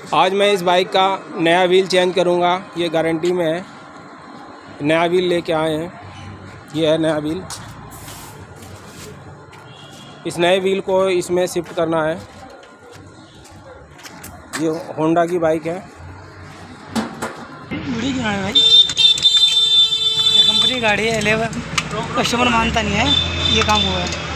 आज मैं इस बाइक का नया व्हील चेंज करूंगा, ये गारंटी में है। नया व्हील लेके आए हैं, ये है नया व्हील। इस नए व्हील को इसमें शिफ्ट करना है। ये होंडा की बाइक है। बड़ी क्यों है भाई, कंपनी गाड़ी है, 11 कस्टमर मानता नहीं है, ये काम हुआ है।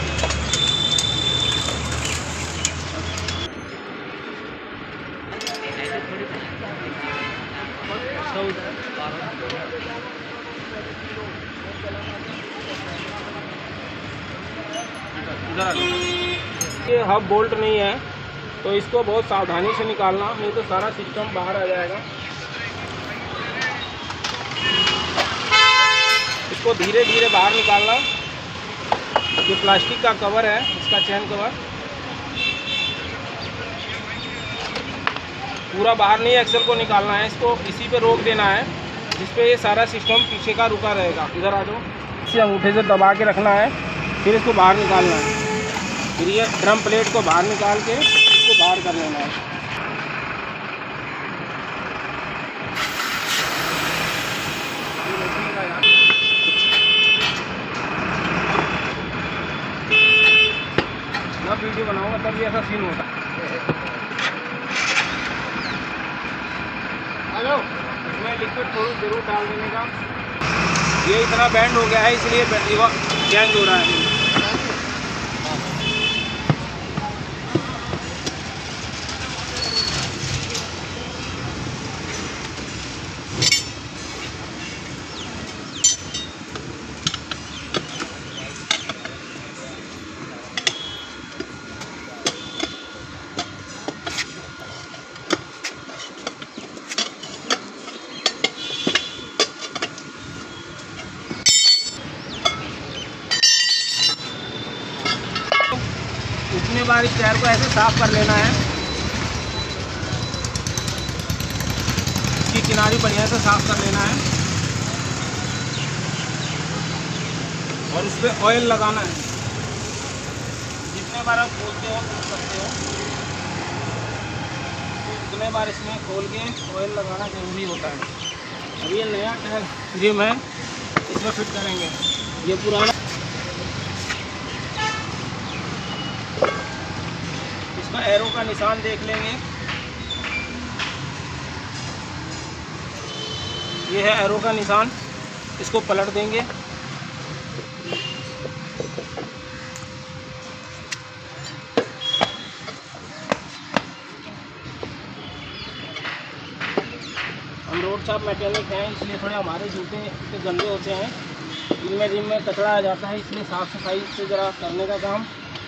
ये हब बोल्ट नहीं है, तो इसको बहुत सावधानी से निकालना, नहीं तो सारा सिस्टम बाहर आ जाएगा। इसको धीरे धीरे बाहर निकालना। ये प्लास्टिक का कवर है, इसका चेन कवर पूरा बाहर नहीं, एक्सल को निकालना है। इसको इसी पे रोक देना है, जिस पे ये सारा सिस्टम पीछे का रुका रहेगा। इधर आ जाओ, इसे अंगूठे से दबा के रखना है, फिर इसको बाहर निकालना है। फिर ये ड्रम प्लेट को बाहर निकाल के इसको बाहर कर लेना है। मैं वीडियो बनाऊंगा तब भी ऐसा सीन होता है। इसमें लिक्विड थोड़ा जरूर डाल देने का। ये इतना बैंड हो गया है, इसलिए चेंज हो रहा है। इतने बार इस टायर को ऐसे साफ कर लेना है। इसकी किनारी बढ़िया से साफ कर लेना है और उस पर ऑयल लगाना है। जितने बार आप खोलते हो खोल सकते हो, उतने बार इसमें खोल के ऑयल लगाना जरूरी होता है। अब ये नया टायर रिम है, इसमें फिट करेंगे। ये पुराना, एरो का निशान देख लेंगे। ये है एरो का निशान, इसको पलट देंगे। हम रोड शॉप मैकेनिक हैं, इसलिए थोड़े हमारे जूते गंदे होते हैं। इनमें रिम में कचरा आ जाता है, इसलिए साफ़ सफाई से ज़रा करने का काम।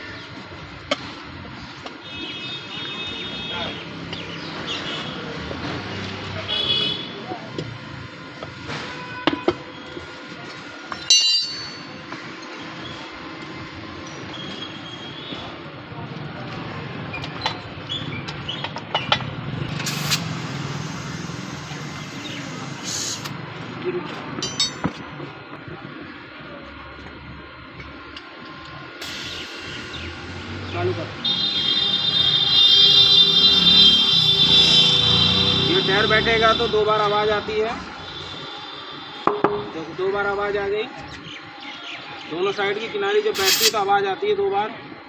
चालू कर। ये टायर बैठेगा तो 2 बार आवाज़ आती है। देखो 2 बार आवाज़ आ गई। दोनों साइड की किनारी जब बैठती है तो आवाज़ आती है 2 बार।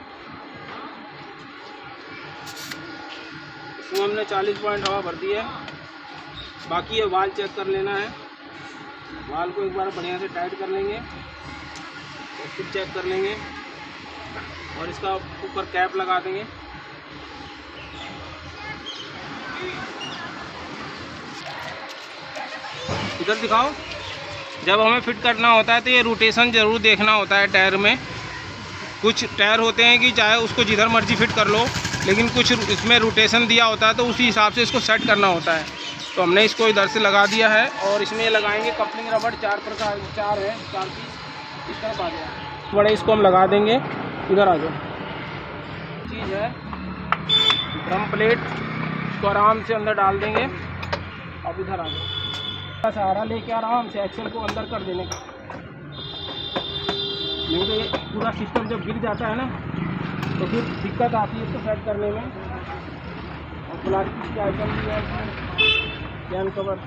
इसमें हमने 40 पॉइंट हवा भर दी है। बाकी ये वाल चेक कर लेना है। वाल को एक बार बढ़िया से टाइट कर लेंगे और फिर चेक कर लेंगे और इसका ऊपर कैप लगा देंगे। इधर दिखाओ। जब हमें फिट करना होता है तो ये रोटेशन ज़रूर देखना होता है टायर में। कुछ टायर होते हैं कि चाहे उसको जिधर मर्जी फिट कर लो, लेकिन कुछ इसमें रोटेशन दिया होता है तो उसी हिसाब से इसको सेट करना होता है। तो हमने इसको इधर से लगा दिया है और इसमें लगाएंगे कपलिंग रबड़। 4 प्रकार 4 है, 4 पीस इस तरफ आ गया बड़े। इसको हम लगा देंगे। इधर आ जाओ। चीज़ है ड्रम प्लेट, इसको आराम से अंदर डाल देंगे। अब इधर आ जाओ, सहारा लेके आराम से एक्सल को अंदर कर देने का। नहीं तो ये पूरा सिस्टम जब गिर जाता है ना तो फिर दिक्कत आती है इसको सेट करने में। प्लास्टिक के आइटम भी है इसमें, कैन कवर।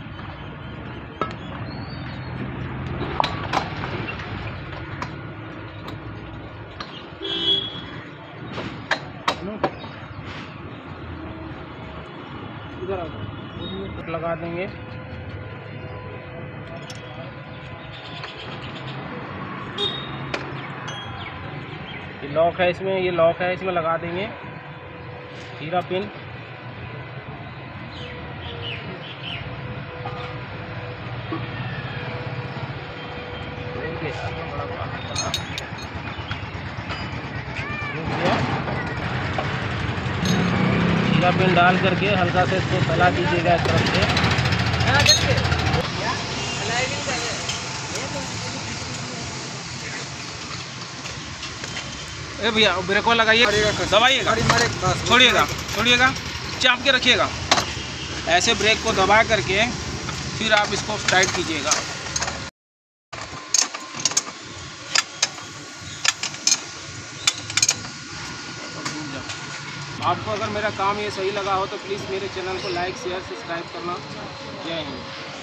इधर लगा देंगे। ये लॉक है इसमें, ये लॉक है इसमें लगा देंगे हीरा पिन। हीरा पिन डाल करके हल्का से इसको फैला दीजिएगा इस तरफ से। ए भैया ब्रेक को लगाइए, दबाइएगा, छोड़िएगा छोड़िएगा, चाप के रखिएगा। ऐसे ब्रेक को दबा करके फिर आप इसको टाइट कीजिएगा। आपको अगर मेरा काम ये सही लगा हो तो प्लीज़ मेरे चैनल को लाइक शेयर सब्सक्राइब करना। जय हिंद।